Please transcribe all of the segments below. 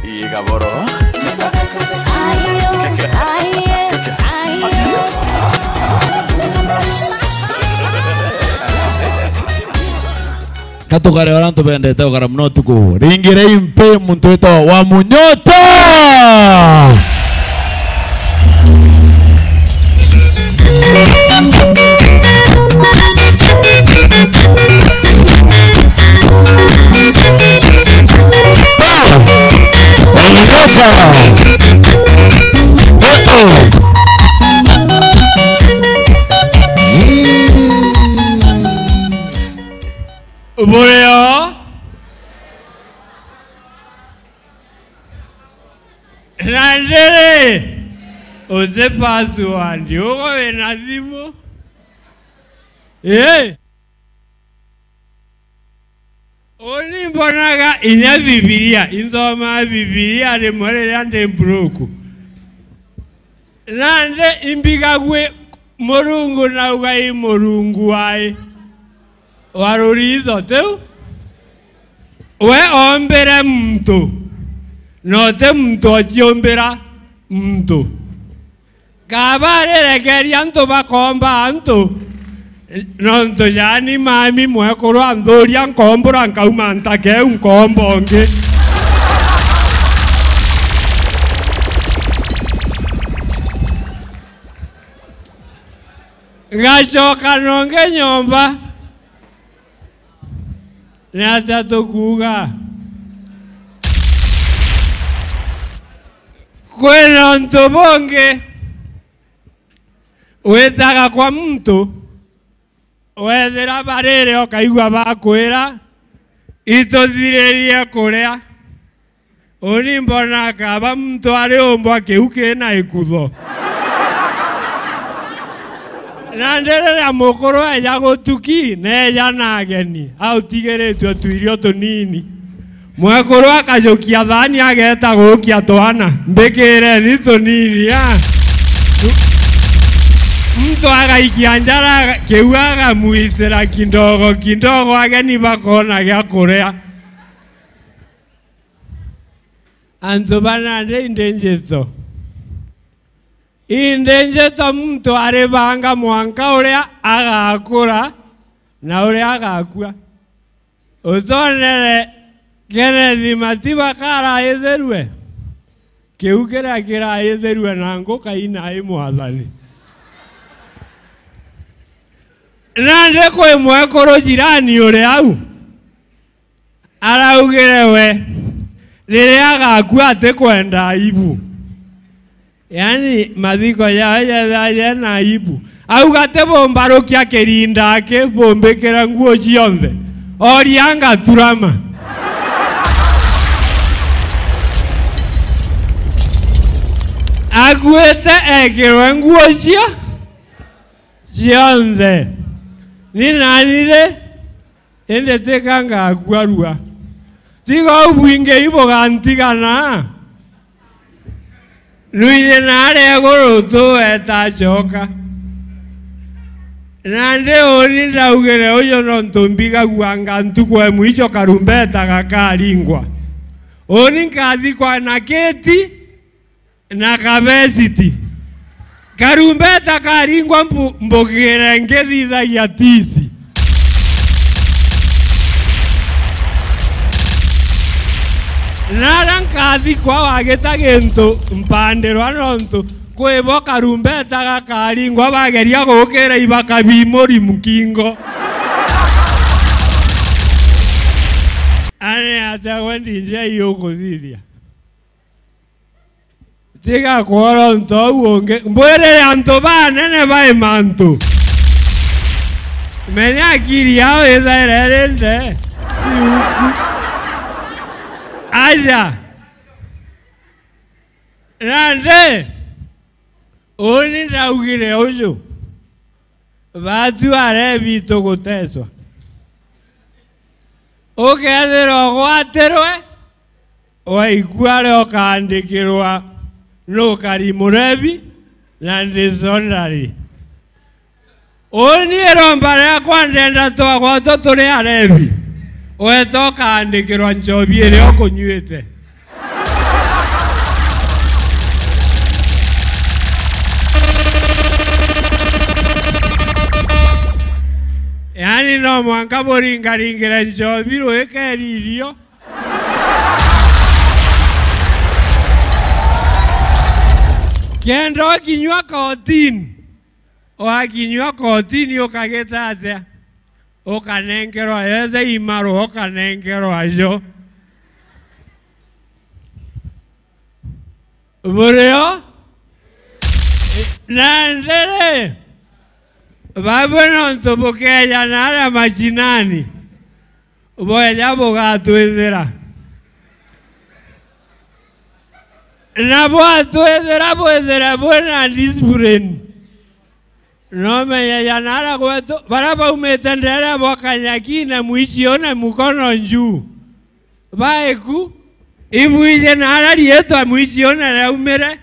Igaboro. Katukare orang tu bende tahu karam no tuku. Ringire impe muntu itu wa munyota. Boleh Nandere Ose password Oko venazimo Oni mbonaga inya Biblia Insoma Biblia de morele ande mbroku Nande imbiga gwe Morungu na ugai morungu ai Warurizo tu we ombera mtu note mtu achiombera mtu kabare regeri anto bakomba anto nonto yani mami mwekoro andori ankombora nkaumanta ke unkombonge gachoka nonge nyomba Nata tokuga Kwena ntobonge Wetaga kwa mtu Wethera barere okaigwa bakwera Itozireria korea Oni mbona kaba mtu areombwa keuke na ikutho Nandere ya mokoro ya gotuki ne ya nageni au tigere tu irio to nini mwekoro akajokia thani ageta gokia twana mbekere ni to nini ya mtu agaikia njara keuaga muitera kindogo ageni bakona gya korea anzo bana ndenjeto Indenjeto mtu arebanga mwanka urea agakura na urea agakua. Utonere Kennedy Matiba kara ezerue. Keukera kira ezerue nango kaina mwathani. Nande kwe mwekoro jirani urea au. Araugerewe. Rere agakua ate kwenda aibu. Yani madhiko ya na ibu au gate bombaro kya kerinda ke bombekera nguo chionze orianga turama aguete ekero nguo chionze ni nanire ende tekanga agwarua tiga ubwinge ibo gantigana Nuile nare goroto eta choka. Nande oni raugere oyo nontombiga guanga ntukwe mwicho karumbeta kakaringwa. Oni kazi kwa naketi na kabesiti. Karumbeta karingwa mbogere ngezi za yatisi. Naran kazi kwa wageta gento mpandero anonto kwebo karumbeta gakaringwa bageria gokera ibaka bimori mukingo ane ata wendi nje yoko ziria tiga kworo nto uonge mbwere anto banene bae manto menya kiri yao ezerende Aja Nande Oni raugire ojo Batu arebi togoteswa Oke adero guateroe Oikuare okandikirwa No karimurebi Nande sonrari Oni erombare kwandenda toa kwa totore arebi Oe toka andikirwa nchobiere oko nyuete Yani no mwanka boringaringira njobi rwekeririo kendo kinywa kotini wakinywa kotini ukageta atia ukanengerwa yeze imaro ukanengerwa ajo bureo nandere babeno ntobokeya nara machinani boya bogatwezera na boatwezera boezera bona discipline no me ya nara kwetu baraba umetendera bokanyaki na mwichiona mukono njuu baeku ibuije nara rieto mwichiona la umere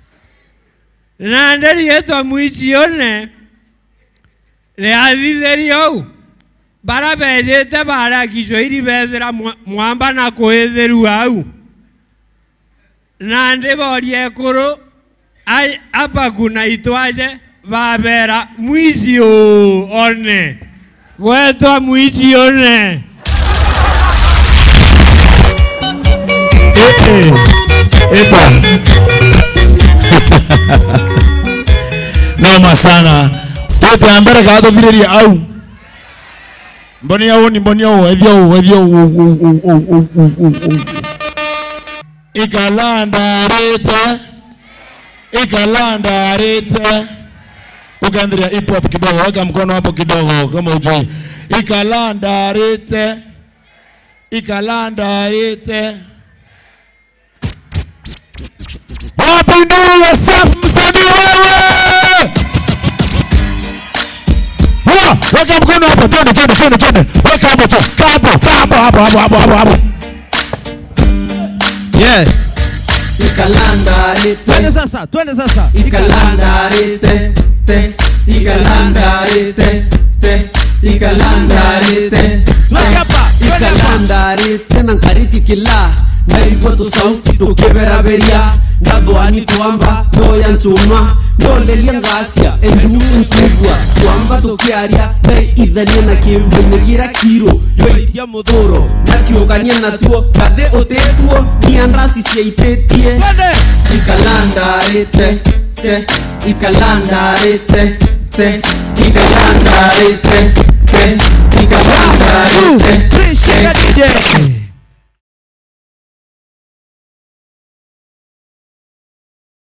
na nderi yeto mwichione le azizerio barabejete bara kishoiri bezera mwamba na koezeru au na nde borie koro ai apa kuna itwaje babera mwichio one weto mwichione Epa. Noma sana. Tote ambere kaado vireri au. Mboni yao ni mboni yao evyo. Ikalanda rete. Ukaendelea hip hop kidogo, weka mkono hapo kidogo kama ujui. Ikalanda rete. Hapo ndio safi msanii wewe. Weka mkono hapo, twende. Weka hapo tu. Hapo. Yes. Ikalanda rete. Twende sasa. Ikalanda rete. Ikalanda rete. Ikalanda rete nan kariti kila. Naivoto sauti tukebera beria Nadoani tuamba Toya ntuma Noleli angasia Endu nkubwa Tuamba tokiaria Nai idhania na kimbe Nekira kiro Yoitia modoro Natiogania natuo Kade otetuo Nianrasi sieitetie Ikalanda rete Ikalanda rete Ikalanda rete Ikalanda rete